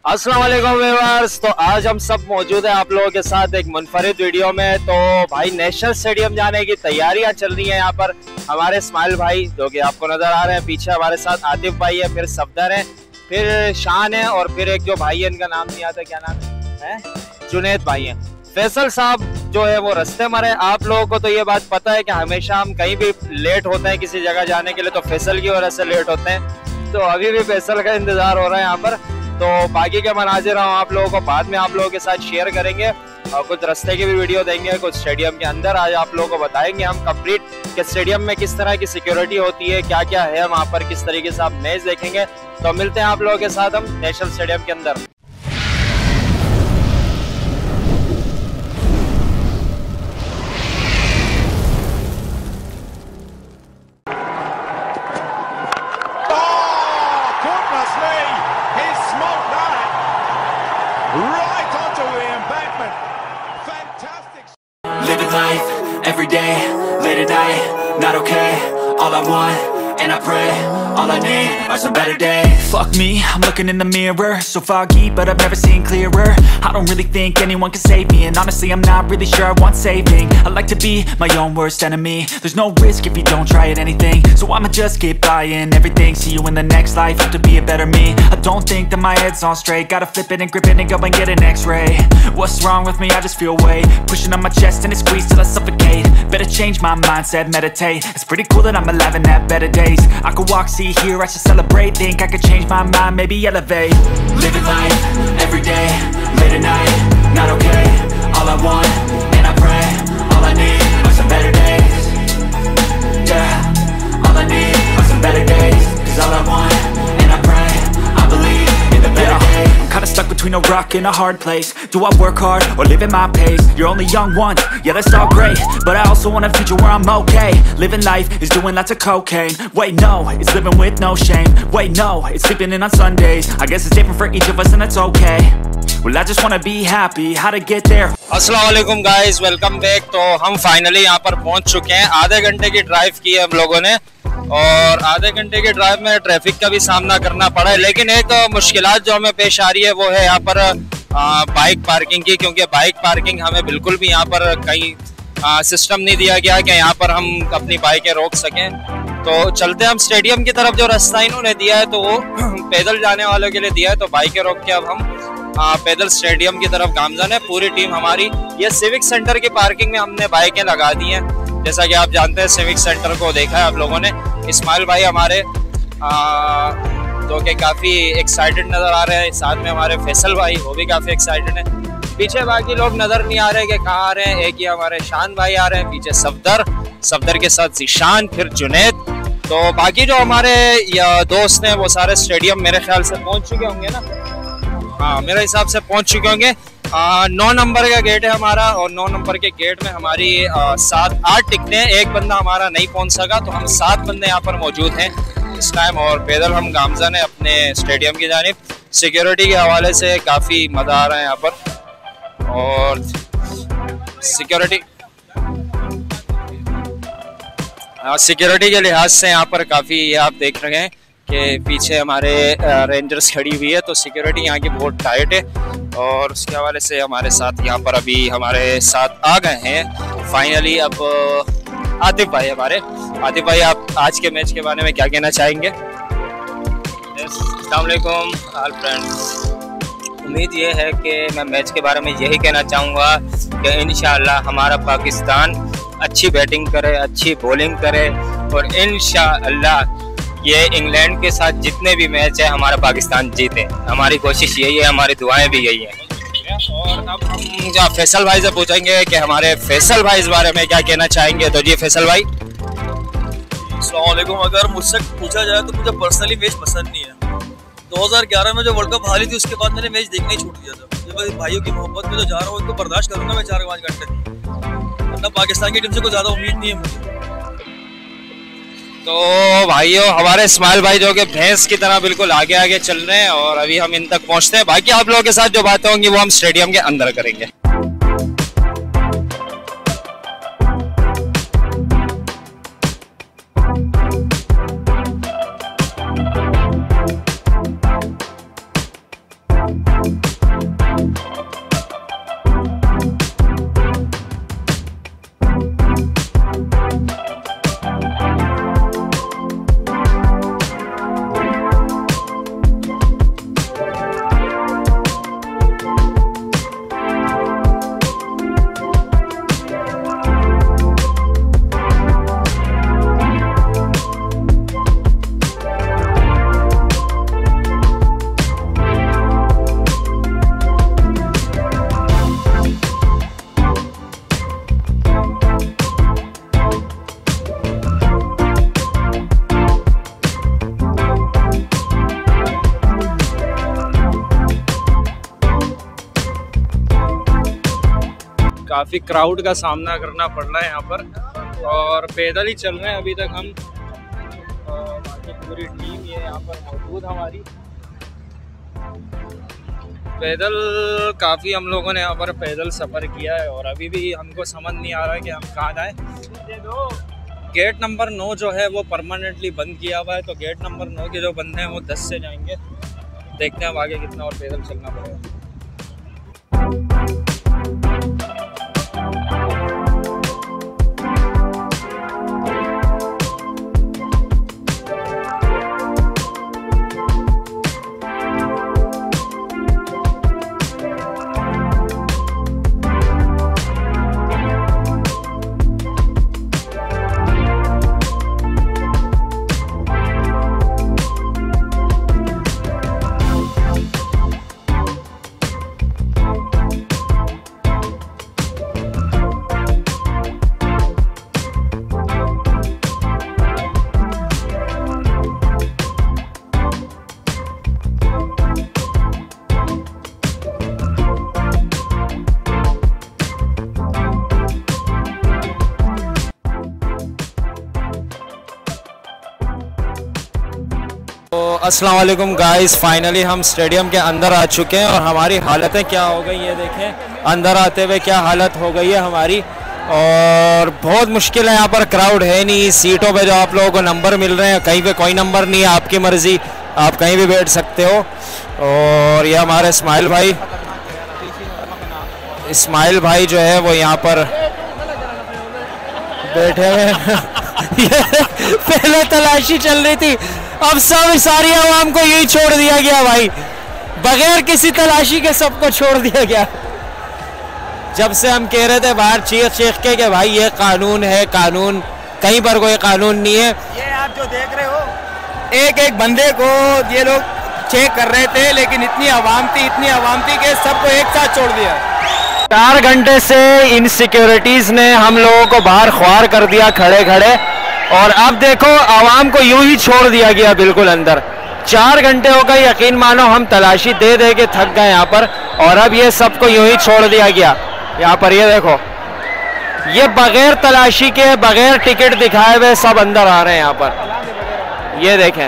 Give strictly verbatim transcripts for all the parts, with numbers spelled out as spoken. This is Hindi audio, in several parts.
अस्सलाम वालेकुम व्यूअर्स। तो आज हम सब मौजूद हैं आप लोगों के साथ एक मुनफरिद वीडियो में। तो भाई नेशनल स्टेडियम जाने की तैयारियां चल रही हैं। यहाँ पर हमारे इस्माइल भाई जो कि आपको नजर आ रहे हैं, पीछे हमारे साथ आतिफ भाई है, फिर सफदर है, फिर शान है और फिर एक जो भाई है इनका नाम नहीं आता, क्या नाम है, जुनैद भाई है। फैसल साहब जो है वो रस्ते में है। आप लोगों को तो ये बात पता है कि हमेशा हम कहीं भी लेट होते हैं किसी जगह जाने के लिए तो फैसल की वजह से लेट होते हैं। तो अभी भी फैसल का इंतजार हो रहा है यहाँ पर। तो बाकी के मनाजिर हम आप लोगों को बाद में आप लोगों के साथ शेयर करेंगे और कुछ रास्ते की भी वीडियो देंगे, कुछ स्टेडियम के अंदर आज आप लोगों को बताएंगे हम कंप्लीट कि स्टेडियम में किस तरह की सिक्योरिटी होती है, क्या क्या है वहाँ पर, किस तरीके से आप मैच देखेंगे। तो मिलते हैं आप लोगों के साथ हम नेशनल स्टेडियम के अंदर। Right onto the embankment. Fantastic. Living life every day, late at night, not okay. All I want, and I pray, all I need are some better days. Fuck me, I'm looking in the mirror, so foggy, but I've never seen clearer. I don't really think anyone can save me, and honestly I'm not really sure I want saving. I like to be my own worst enemy. There's no risk if you don't try at anything, so I'ma just keep buying everything. See you in the next life, have to be a better me. I don't think that my head's on straight, gotta flip it and grip it and go and get an x-ray. What's wrong with me? I just feel weight pushing on my chest and it squeezes till I suffocate. Better change my mindset, meditate. It's pretty cool that I'm alive and have better days. I could walk, see, hear, I should celebrate. Think I could change my mind, maybe elevate. Living life, every day, late at night, not okay. All I want, and I pray, all I need are some better days. Yeah, all I need are some better days. Cause all I want, and I pray, I believe in the better days. I'm kinda stuck between a rock and a hard place. Do I work hard, or live at my pace? You're only young once, yeah that's all great, but I also want a future where I'm okay. Living life is doing lots of cocaine. Wait no, it's living with no shame. Wait no, it's sleeping in on Sundays. I guess it's different for each of us and that's okay. Well I just wanna be happy, how to get there. अस्सलाम वालेकुम गाइस, वेलकम बैक। तो हम फाइनली यहाँ पर पहुँच चुके हैं। आधे घंटे की ड्राइव की है हम लोगों ने और आधे घंटे के ड्राइव में ट्रैफिक का भी सामना करना पड़ा है, लेकिन एक मुश्किलात जो हमें पेश आ रही है वो है यहाँ पर आ, बाइक पार्किंग की, क्योंकि बाइक पार्किंग हमें बिल्कुल भी यहाँ पर कहीं सिस्टम नहीं दिया गया कि यहाँ पर हम अपनी बाइकें रोक सकें। तो चलते हम स्टेडियम की तरफ। जो रास्ता इन्होंने दिया है तो वो पैदल जाने वालों के लिए दिया है, तो बाइकें रोक के अब हम आ, पैदल स्टेडियम की तरफ गामजन है। पूरी टीम हमारी ये सिविक सेंटर की पार्किंग में हमने बाइकें लगा दी हैं। जैसा कि आप जानते हैं सिविक सेंटर को देखा है आप लोगों ने। इस्माइल भाई हमारे आ, तो के काफ़ी एक्साइटेड नज़र आ रहे हैं, साथ में हमारे फैसल भाई वो भी काफ़ी एक्साइटेड हैं। पीछे बाकी लोग नज़र नहीं आ रहे कि कहाँ आ रहे हैं। एक ही हमारे शान भाई आ रहे हैं, पीछे सफदर, सफदर के साथ जीशान, फिर जुनैद। तो बाकी जो हमारे या दोस्त हैं वो सारे स्टेडियम मेरे ख्याल से पहुँच चुके होंगे ना। हाँ मेरे हिसाब से पहुँच चुके होंगे। आ, नौ नंबर का गेट है हमारा और नौ नंबर के गेट में हमारी आ, सात आठ टिकटें हैं। एक बंदा हमारा नहीं पहुंच सका, तो हम सात बंदे यहाँ पर मौजूद हैं इस टाइम और पैदल हम गामजन है अपने स्टेडियम की जानिब। सिक्योरिटी के हवाले से काफ़ी मज़ा आ रहा है यहाँ पर और सिक्योरिटी सिक्योरिटी के लिहाज से यहाँ पर काफ़ी आप देख रहे हैं कि पीछे हमारे रेंजर्स खड़ी हुई है, तो सिक्योरिटी यहाँ की बहुत टाइट है और उसके हवाले से हमारे साथ यहाँ पर अभी हमारे साथ आ गए हैं फाइनली अब आतिफ भाई हमारे। आतिफ भाई आप आज के मैच के बारे में क्या कहना चाहेंगे? अस्सलाम वालेकुम ऑल फ्रेंड्स। उम्मीद ये है कि मैं मैच के बारे में यही कहना चाहूँगा कि इंशाअल्लाह हमारा पाकिस्तान अच्छी बैटिंग करे, अच्छी बॉलिंग करे और इंशाअल्लाह ये इंग्लैंड के साथ जितने भी मैच है हमारा पाकिस्तान जीते। हमारी कोशिश यही है, हमारी दुआएं भी यही हैं। और अब हम जो फैसल भाई से पूछेंगे कि हमारे फैसल भाई इस बारे में क्या कहना चाहेंगे। तो जी फैसल भाई। अस्सलाम वालेकुम। अगर मुझसे पूछा जाए तो मुझे पर्सनली मैच पसंद नहीं है। दो हज़ार ग्यारह में जो वर्ल्ड कप हारी थी उसके बाद मैंने मैच देखना ही छोड़ दिया था। जब मैं भाइयों की मोहब्बत में जो जा रहा हूँ उनको बर्दाश्त करूँगा मैं चार पाँच घंटे, वरना पाकिस्तान की टीम से कोई ज़्यादा उम्मीद नहीं है मुझे। तो भाइयों हमारे इस्माइल भाई जो कि भैंस की तरह बिल्कुल आगे आगे चल रहे हैं और अभी हम इन तक पहुंचते हैं। बाकी आप लोगों के साथ जो बातें होंगी वो हम स्टेडियम के अंदर करेंगे। काफ़ी क्राउड का सामना करना पड़ रहा है यहाँ पर और पैदल ही चल रहे हैं अभी तक हम। और बाकी पूरी टीम ये यहाँ पर मौजूद हमारी। पैदल काफ़ी हम लोगों ने यहाँ पर पैदल सफ़र किया है और अभी भी हमको समझ नहीं आ रहा है कि हम कहाँ जाएँ। गेट नंबर नौ जो है वो परमानेंटली बंद किया हुआ है, तो गेट नंबर नौ के जो बंदे हैं वो दस से जाएंगे। देखते हैं अब आगे कितना और पैदल चलना पड़ेगा। अस्सलाम वालेकुम गाइस, फाइनली हम स्टेडियम के अंदर आ चुके हैं और हमारी हालतें क्या हो गई ये देखें। अंदर आते हुए क्या हालत हो गई है हमारी, और बहुत मुश्किल है। यहाँ पर क्राउड है नहीं, सीटों पे जो आप लोगों को नंबर मिल रहे हैं कहीं पे कोई नंबर नहीं है, आपकी मर्ज़ी, आप कहीं भी बैठ सकते हो। और ये हमारे इस्माइल भाई इस्माइल भाई जो है वो यहाँ पर बैठे हुए पहले तलाशी चल रही थी, अब सब सारी आवाम को यही छोड़ दिया गया भाई, बगैर किसी तलाशी के सबको छोड़ दिया गया। जब से हम कह रहे थे बाहर चीख चीख के कि भाई ये कानून है, कानून, कहीं पर कोई कानून नहीं है। ये आप जो देख रहे हो एक एक बंदे को ये लोग चेक कर रहे थे, लेकिन इतनी आवाम थी इतनी आवाम थी कि सबको एक साथ छोड़ दिया। चार घंटे से इन सिक्योरिटीज ने हम लोगों को बाहर ख्वार कर दिया खड़े खड़े, और अब देखो आवाम को यूं ही छोड़ दिया गया बिल्कुल अंदर। चार घंटे हो गए, यकीन मानो हम तलाशी दे दे के थक गए यहाँ पर, और अब ये सबको यूं ही छोड़ दिया गया। यहाँ पर ये देखो, ये बगैर तलाशी के बगैर टिकट दिखाए हुए सब अंदर आ रहे हैं यहाँ पर। ये देखें,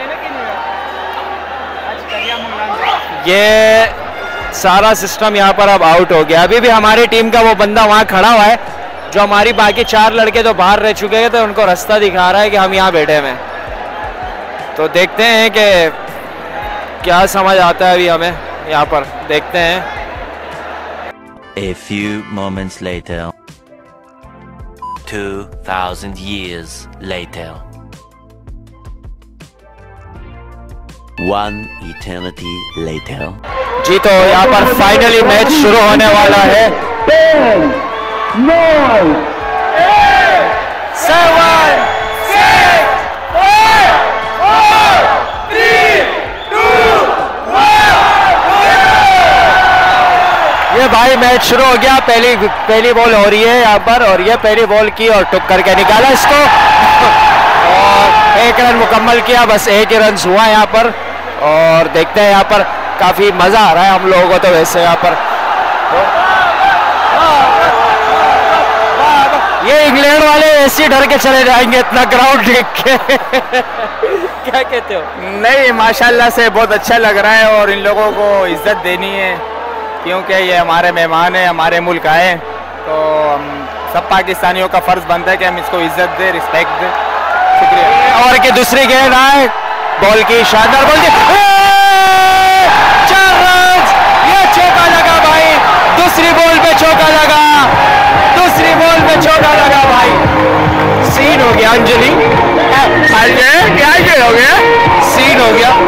ये सारा सिस्टम यहाँ पर अब आउट हो गया। अभी भी हमारी टीम का वो बंदा वहाँ खड़ा हुआ है, जो हमारी बाकी चार लड़के जो बाहर रह चुके हैं, तो उनको रास्ता दिखा रहा है कि हम यहाँ बैठे हुए हैं। तो देखते हैं कि क्या समझ आता है अभी हमें, यहाँ पर देखते हैं। A few moments later, two thousand years later, one eternity later. जी तो यहाँ पर फाइनली मैच शुरू होने वाला है। ten, nine, eight, seven, six, five, four, three, two, one. ये भाई मैच शुरू हो गया। पहली पहली बॉल हो रही है यहाँ पर, और ये पहली बॉल की और टुक करके निकाला इसको, और एक रन मुकम्मल किया, बस एक ही रन हुआ यहाँ पर। और देखते हैं यहाँ पर काफी मजा आ रहा है हम लोगों को तो वैसे यहाँ पर। ये इंग्लैंड वाले ऐसे डर के चले जाएंगे इतना क्राउड देख के। क्या कहते हो? नहीं, माशाल्लाह से बहुत अच्छा लग रहा है, और इन लोगों को इज्जत देनी है क्योंकि ये हमारे मेहमान हैं, हमारे मुल्क आए, तो हम सब पाकिस्तानियों का फर्ज बनता है कि हम इसको इज्जत दे, रिस्पेक्ट दे। शुक्रिया। और की दूसरी गेंद आए, बॉल की शानदार बॉल की, चार रन, ये चौका लगा भाई, दूसरी बॉल पे चौका लगा, दूसरी बॉल पे चौका लगा भाई। सीन हो गया अंजलि, क्या ये हो गया? सीन हो गया।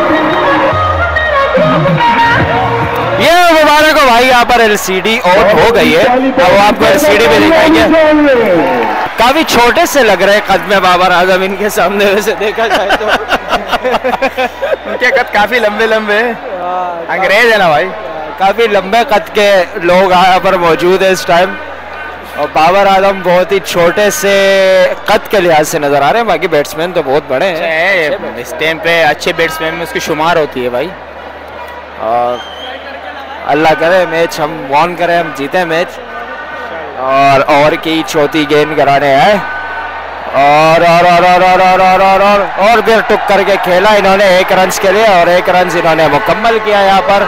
ये मुबारक हो भाई, यहाँ पर एलसीडी ऑन हो गई है, अब आपको एलसीडी में दिखाएंगे। काफी छोटे से लग रहे हैं कद में बाबर आजम इनके सामने, वैसे देखा जाए तो। उनके कद काफी लंबे लंबे, अंग्रेज है ना भाई, काफी लंबे कद के लोग यहाँ पर मौजूद है इस टाइम, और बाबर आजम बहुत ही छोटे से कद के लिहाज से नजर आ रहे हैं, बाकी बैट्समैन तो बहुत बड़े हैं। इस टाइम पे अच्छे बैट्समैन में उसकी शुमार होती है भाई, और अल्लाह करे मैच हम वॉन करें, हम जीते मैच, और ओवर की चौथी गेंद कराने आए और और और और और और और और और और फिर टुक करके खेला इन्होंने एक रन के लिए और एक रन इन्होंने मुकम्मल किया यहाँ पर।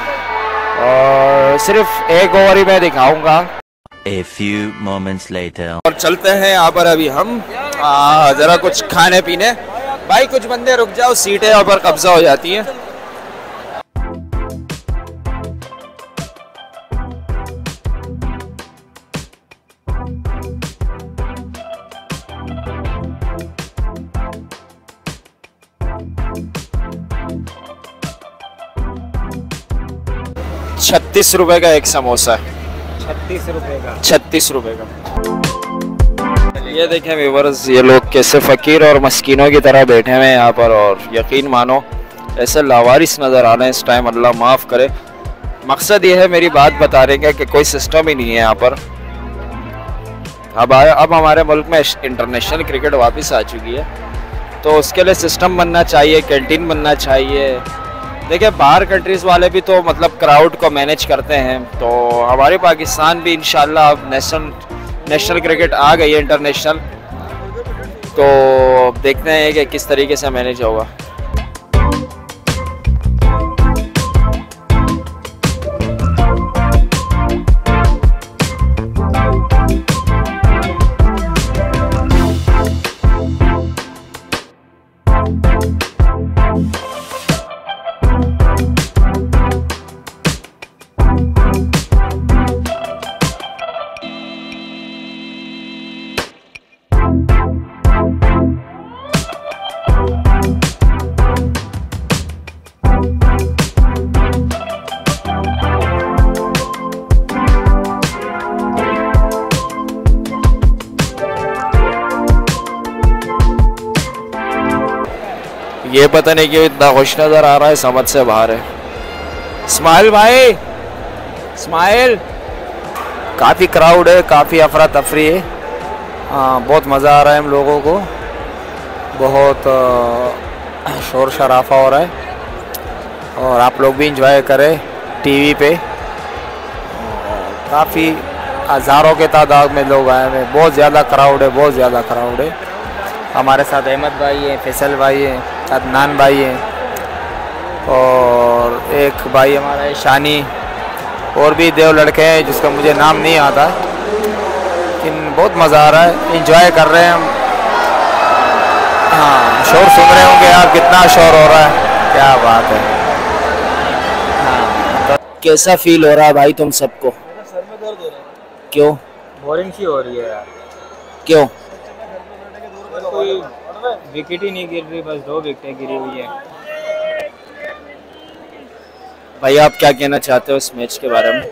और सिर्फ एक ओवर ही मैं दिखाऊंगा। A few moments later. और चलते हैं यहाँ पर अभी हम आ, जरा कुछ खाने पीने। भाई कुछ बंदे रुक जाओ, सीटें यहाँ पर कब्जा हो जाती हैं। छत्तीस रुपए का एक समोसा है। छत्तीस रुपए का छत्तीस रुपए का। ये देखें व्यूअर्स, ये लोग कैसे फकीर और मस्कीनों की तरह बैठे हुए हैं यहाँ पर और यकीन मानो ऐसे लावारिस नज़र आ रहे हैं इस टाइम। अल्लाह माफ़ करे। मकसद ये है मेरी बात बता रहे हैं कि कोई सिस्टम ही नहीं है यहाँ पर। अब अब हमारे मुल्क में इंटरनेशनल क्रिकेट वापस आ चुकी है तो उसके लिए सिस्टम बनना चाहिए, कैंटीन बनना चाहिए। देखिए बाहर कंट्रीज़ वाले भी तो मतलब क्राउड को मैनेज करते हैं, तो हमारे पाकिस्तान भी इंशाल्लाह अब नेशनल नेशनल क्रिकेट आ गई है इंटरनेशनल, तो देखते हैं कि किस तरीके से मैनेज होगा। ये पता नहीं क्यों इतना खुश नज़र आ रहा है, समझ से बाहर है। स्माइल भाई, स्माइल। काफ़ी क्राउड है, काफ़ी अफरा तफरी है। हाँ बहुत मज़ा आ रहा है हम लोगों को, बहुत शोर शराफा हो रहा है और आप लोग भी इंजॉय करें टीवी पे। काफ़ी हज़ारों के तादाद में लोग आए हैं, बहुत ज़्यादा क्राउड है, बहुत ज़्यादा क्राउड है। हमारे साथ अहमद भाई हैं, फैसल भाई हैं, अदनान भाई हैं और एक भाई हमारा है शानी, और भी देव लड़के हैं जिसका मुझे नाम नहीं आता, लेकिन बहुत मज़ा आ रहा है, एंजॉय कर रहे हैं हम। हाँ शोर सुन रहे होंगे यार, कितना शोर हो रहा है, क्या बात है। हाँ तो कैसा फील हो रहा है भाई तुम सबको? सर में दर्द हो रहा है। क्यों? बोरिंग सी हो रही है यार। क्यों? कोई विकेट ही नहीं गिर रही, बस दो विकेटें गिरी हुई है। भाई आप क्या कहना चाहते हो इस मैच के बारे में?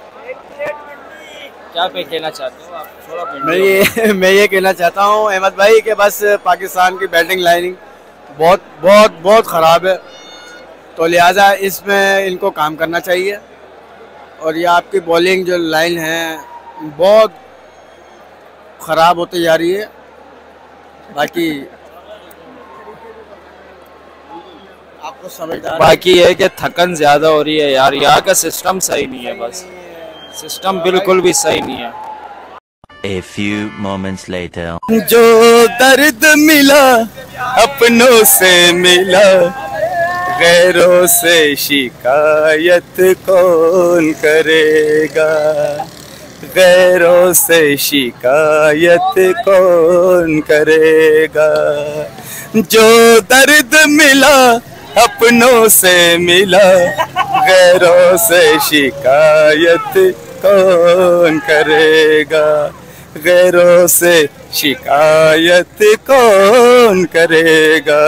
क्या पे कहना चाहते हो आप? थोड़ा मैं ये मैं ये कहना चाहता हूँ अहमद भाई कि बस पाकिस्तान की बैटिंग लाइनिंग बहुत बहुत बहुत ख़राब है, तो लिहाजा इसमें इनको काम करना चाहिए। और ये आपकी बॉलिंग जो लाइन है बहुत ख़राब होती जा रही है। बाकी आपको समझदार बाकी ये है कि थकन ज़्यादा हो रही है यार, यहाँ का सिस्टम सही नहीं है, बस सिस्टम बिल्कुल भी सही नहीं है। A few moments later. जो दर्द मिला अपनों से मिला, गैरों से शिकायत कौन करेगा, गैरों से शिकायत कौन करेगा। जो दर्द मिला अपनों से मिला, गैरों से शिकायत कौन करेगा, गैरों से शिकायत कौन करेगा।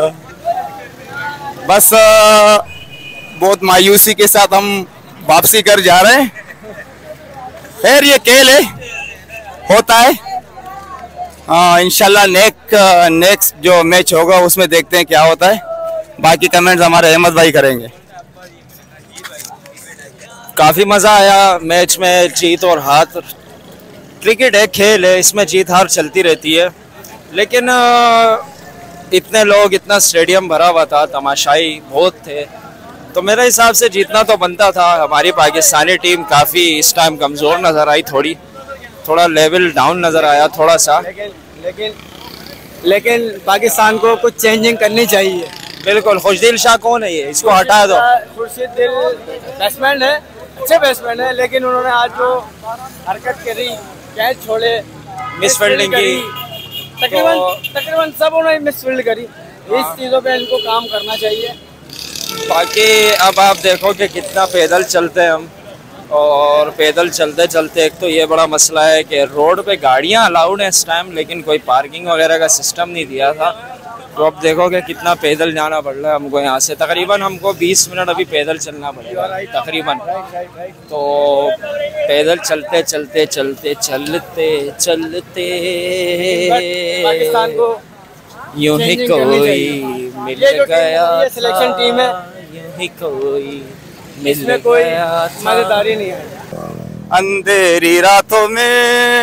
बस बहुत मायूसी के साथ हम वापसी कर जा रहे हैं। खैर ये खेल है, होता है। हाँ इंशाल्लाह नेक्स्ट नेक्स्ट जो मैच होगा उसमें देखते हैं क्या होता है। बाकी कमेंट्स हमारे अहमद भाई करेंगे। काफ़ी मज़ा आया मैच में, जीत और हार। क्रिकेट है, खेल है, इसमें जीत हार चलती रहती है, लेकिन इतने लोग, इतना स्टेडियम भरा हुआ था, तमाशाई बहुत थे, तो मेरे हिसाब से जीतना तो बनता था। हमारी पाकिस्तानी टीम काफ़ी इस टाइम कमज़ोर नज़र आई थोड़ी, थोड़ा लेवल डाउन नज़र आया थोड़ा सा। लेकिन लेकिन लेकिन पाकिस्तान को कुछ चेंजिंग करनी चाहिए। बिल्कुल। खुशदिल शाह कौन है ये, इसको हटा दो। खुर्शीदिल बैट्समैन है, अच्छे बैट्समैन है, लेकिन उन्होंने आज जो हरकत करी, कैच छोड़े, मिस फील्डिंग की, तकरीबन तो... तकरीबन सब उन्होंने मिस फील्ड करी। इस चीज़ों पे इनको काम करना चाहिए। बाकी अब आप देखो कि कितना पैदल चलते हैं हम, और पैदल चलते चलते एक तो ये बड़ा मसला है कि रोड पे गाड़ियां अलाउड हैं इस टाइम, लेकिन कोई पार्किंग वगैरह का सिस्टम नहीं दिया था। तो अब देखो कि कितना पैदल जाना पड़ रहा है हमको यहाँ से। तकरीबन हमको बीस मिनट अभी पैदल चलना पड़ेगा तकरीबन। तो पैदल चलते चलते चलते चलते चलते पाकिस्तान को यूं ही कोई मिल गया, सिलेक्शन टीम है, यूं ही कोई मिल इसमें कोई गया, मजेदारी नहीं है। अंधेरी रातों में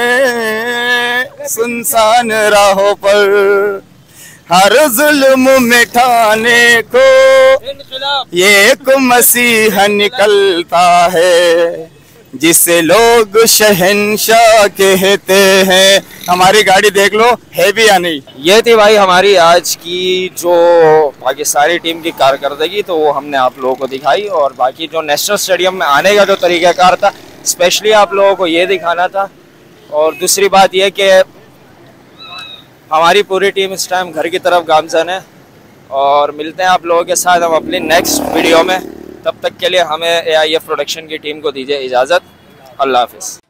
सुनसान राहों पर हर जुल्म मिटाने को ये एक मसीहा निकलता है, जिसे लोग शहंशाह कहते हैं। हमारी गाड़ी देख लो, है भी या नहीं। ये थी भाई हमारी आज की जो पाकिस्तानी टीम की कारकर्दगी, तो वो हमने आप लोगों को दिखाई। और बाकी जो नेशनल स्टेडियम में आने का जो तरीक़ाकार था, स्पेशली आप लोगों को ये दिखाना था। और दूसरी बात ये कि हमारी पूरी टीम इस टाइम घर की तरफ गामजन है। और मिलते हैं आप लोगों के साथ हम अपनी नेक्स्ट वीडियो में। तब तक के लिए हमें ए आई एफ प्रोडक्शन की टीम को दीजिए इजाज़त। अल्लाह हाफिज़।